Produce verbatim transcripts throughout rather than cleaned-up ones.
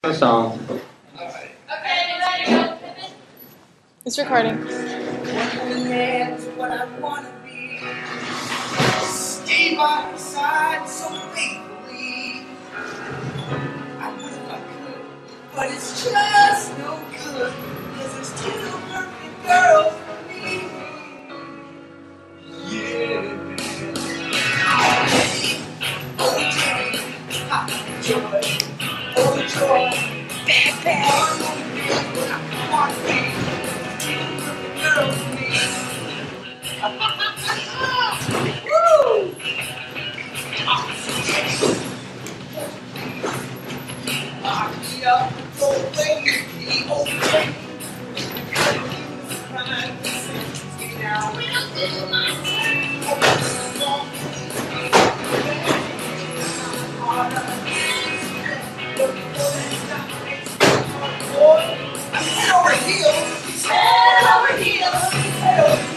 A song. It's recording. That's what I want to be. Stay by your side so faithfully. I would if I could, but it's just no good. Cause there's two perfect girls for me. Yeah. Oh, joy. Ha, joy. Oh, joy. Bad, bad. What I want to be. Two perfect girls for me. Woo! Lock me up, go away, the old way. Trying to sentence me now. We don't do my thing. Oh, head over heels. Head over heels. Head over heels.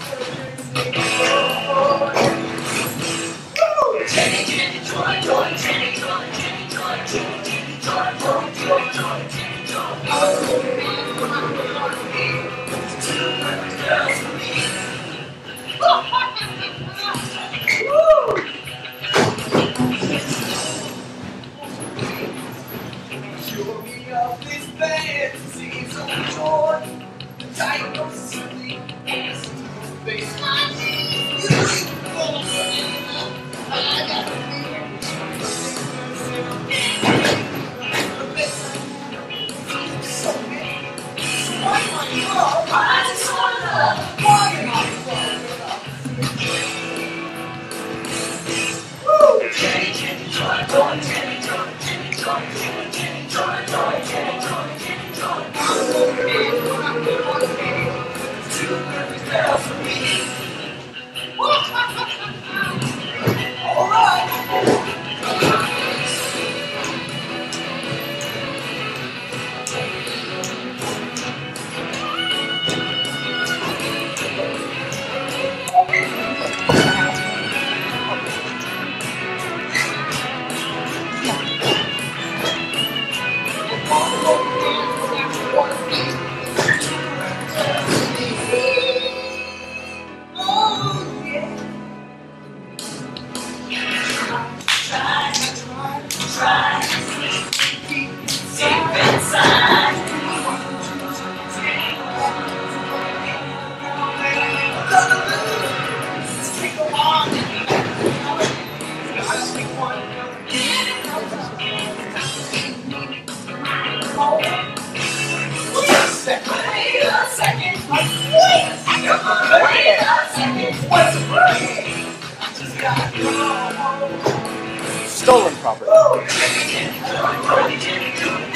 Jenny, Jenny, joy, joy, Jenny, joy, Jenny, joy, Jenny, Jenny, joy, joy, joy, joy, Jenny, joy. Oh, two perfect girls for me. Woo! Cure me of this fantasy, so joy. The diagnosis of the innocent face. I got to be so many. Why am I in love? I just want love. Why am I in love? Woo! Jenny, Jenny, joy, joy, Jenny, joy, Jenny, joy, Jenny, Jenny, joy, joy, Jenny, joy, Jenny, joy. I'm gonna be what I'm gonna be. Two perfect girls for me. All right. Stolen property.